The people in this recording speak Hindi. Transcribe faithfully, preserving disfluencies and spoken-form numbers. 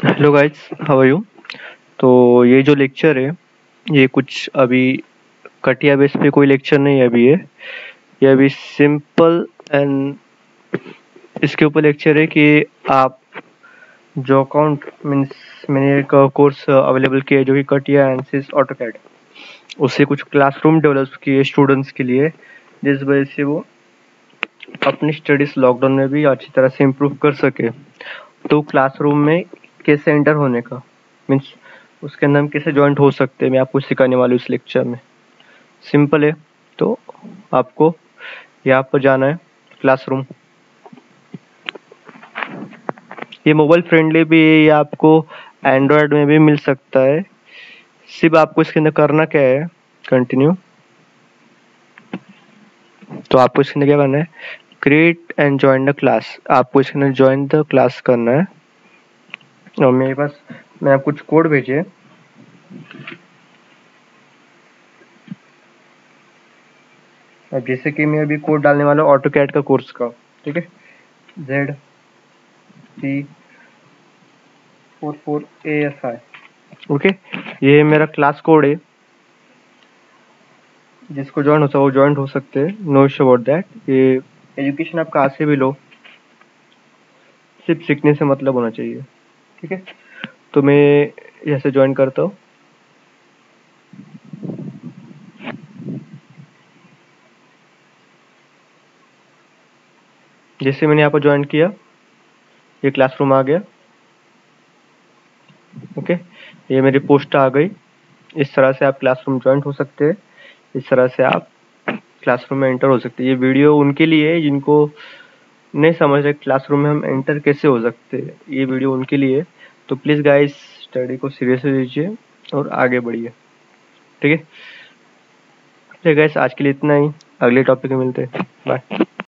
Hello guys, how are you. तो ये जो लेक्चर है ये कुछ अभी कटिया बेस पे कोई लेक्चर नहीं है अभी। ये ये अभी सिंपल एंड इसके ऊपर लेक्चर है कि आप जो अकाउंट मीन्स मैंने एक कोर्स अवेलेबल किया है जो कि कटिया एंसिस ऑटोकैड, उससे कुछ क्लासरूम डेवलप किए स्टूडेंट्स के लिए, जिस वजह से वो अपनी स्टडीज लॉकडाउन में भी अच्छी तरह से इम्प्रूव कर सके। तो क्लासरूम में कैसे एंटर होने का मीन्स उसके अंदर हम कैसे ज्वाइंट हो सकते हैं, मैं आपको सिखाने वाला हूँ इस लेक्चर में। सिंपल है। तो आपको यहाँ पर जाना है क्लासरूम। ये मोबाइल फ्रेंडली भी है, ये आपको एंड्रॉयड में भी मिल सकता है। सिर्फ आपको इसके अंदर करना क्या है, कंटिन्यू। तो आपको इसके अंदर क्या करना है, create and join the class. आपको इसके अंदर ज्वाइन द क्लास करना है। और मेरे पास मैंने आपको कुछ कोड भेजे। अब जैसे कि मैं अभी कोड डालने वाला हूँ ऑटो कैड का कोर्स का, ठीक है। Z C four four A S I, okay. ये मेरा क्लास कोड है, जिसको ज्वाइन होता है वो ज्वाइन हो सकते हैं, नो इशू अबाउट दैट। ये एजुकेशन आप कहाँ से भी लो, सिर्फ सीखने से मतलब होना चाहिए, ठीक है। तो मैं यहाँ से ज्वाइन करता हूँ। जैसे मैंने यहाँ पर ज्वाइन किया, ये क्लासरूम आ गया, ओके। ये मेरी पोस्ट आ गई। इस तरह से आप क्लासरूम ज्वाइन हो सकते हैं, इस तरह से आप क्लासरूम में एंटर हो सकते हैं। ये वीडियो उनके लिए है जिनको नहीं समझ रहे क्लासरूम में हम एंटर कैसे हो सकते हैं, ये वीडियो उनके लिए। तो प्लीज़ गाइस स्टडी को सीरियसली लीजिए और आगे बढ़िए, ठीक है। ठीक है गाइस, आज के लिए इतना ही। अगले टॉपिक में मिलते हैं, बाय।